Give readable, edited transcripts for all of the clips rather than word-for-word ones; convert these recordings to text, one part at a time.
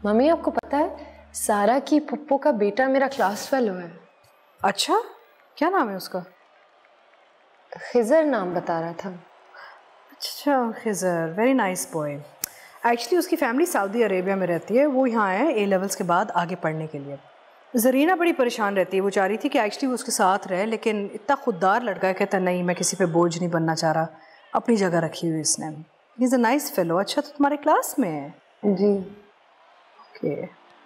Mummy आपको पता है सारा की पप्पू का बेटा मेरा क्लास फेलो है। अच्छा, क्या नाम है उसका? खिजर नाम बता रहा था। अच्छा Khizar, very nice boy. Actually उसकी फैमिली सऊदी अरेबिया में रहती है, वो यहाँ आए ए लेवल्स के बाद आगे पढ़ने के लिए। जरीना बड़ी परेशान रहती है, वो चाह रही थी कि एक्चुअली वो उसके साथ रहे, लेकिन इतना खुददार लड़का है, कहता नहीं मैं किसी पे बोझ नहीं बनना चाह रहा, अपनी जगह रखी हुई इसने। He is a nice fellow. अच्छा तो तुम्हारे क्लास में है? जी। ओके।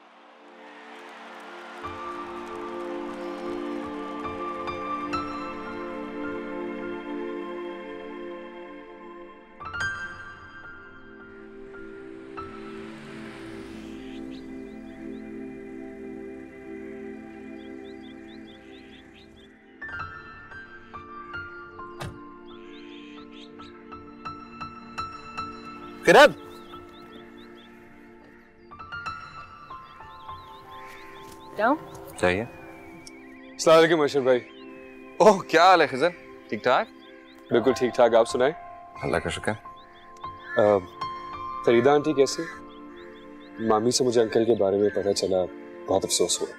किरण, चाहिए? अस्सलाम वालेकुम अशरफ भाई। ओह क्या हाल है खिजर, ठीक ठाक? बिल्कुल ठीक ठाक, आप सुनाएं? अल्लाह का शुक्र। फरीदा आंटी कैसे? मामी से मुझे अंकल के बारे में पता चला, बहुत अफसोस हुआ।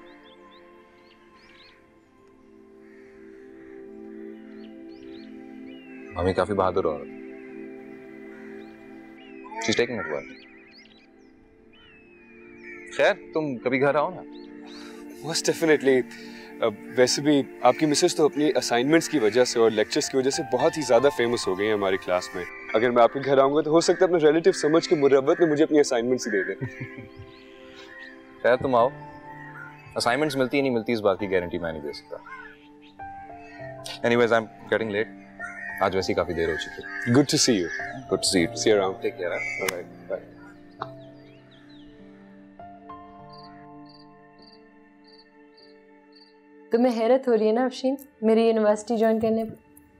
मामी काफी बहादुर औरत। She's taking it well. खैर तुम कभी घर आओ ना। Most definitely. वैसे भी आपकी मिसेस तो अपनी असाइनमेंट्स की वजह से और लेक्चर्स की वजह से बहुत ही ज्यादा फेमस हो गई है हमारी क्लास में। अगर मैं आपके घर आऊंगा तो हो सकता है अपने रिलेटिव समझ के मुरव्वत में मुझे अपनी असाइनमेंट्स ही दे दे। खैर तुम आओ, असाइनमेंट्स मिलती नहीं मिलती इस बात की गारंटी मैं नहीं दे सकता। Anyways I am getting late, आज वैसे ही काफी देर हो चुकी है। Good to see you. Good to see you. See you around. Take care. Alright, bye. तुम्हें हैरत हो रही है ना अफशीन मेरी यूनिवर्सिटी ज्वाइन करने पर?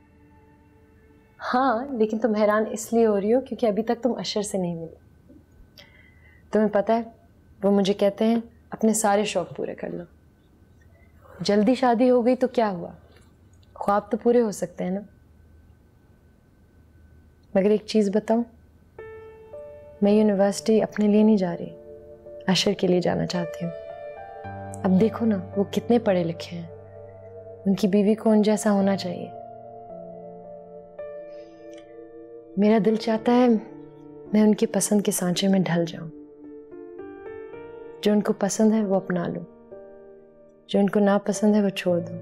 हाँ, लेकिन तुम हैरान इसलिए हो रही हो क्योंकि अभी तक तुम अशर से नहीं मिली। तुम्हें पता है वो मुझे कहते हैं अपने सारे शौक पूरे कर लो। जल्दी शादी हो गई तो क्या हुआ, ख्वाब तो पूरे हो सकते हैं ना। मगर एक चीज़ बताऊं, मैं यूनिवर्सिटी अपने लिए नहीं जा रही, अशर के लिए जाना चाहती हूँ। अब देखो ना वो कितने पढ़े लिखे हैं, उनकी बीवी को उन जैसा होना चाहिए। मेरा दिल चाहता है मैं उनकी पसंद के सांचे में ढल जाऊं। जो उनको पसंद है वो अपना लूं, जो उनको ना पसंद है वो छोड़ दूं।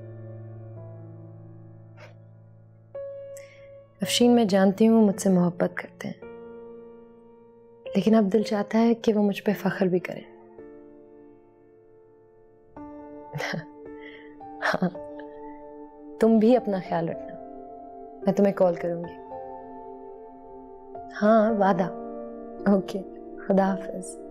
अफशीन मैं जानती हूँ मुझसे मोहब्बत करते हैं, लेकिन अब दिल चाहता है कि वो मुझ पे फख्र भी करें। हाँ, तुम भी अपना ख्याल रखना, मैं तुम्हें कॉल करूंगी। हाँ वादा। ओके, खुदा हाफिज।